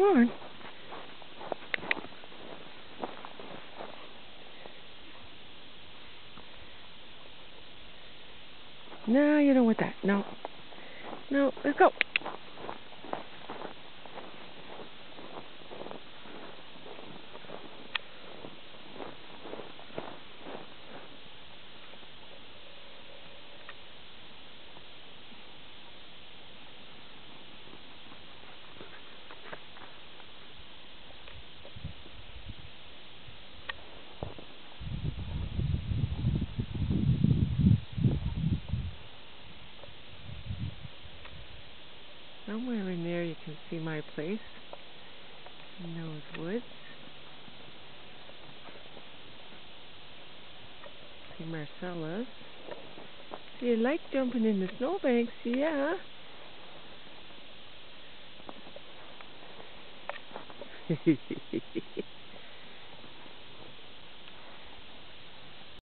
on. No, you don't want that. No. No, let's go. Somewhere in there you can see my place in those woods. See Marcella's. See, you like jumping in the snowbanks, yeah.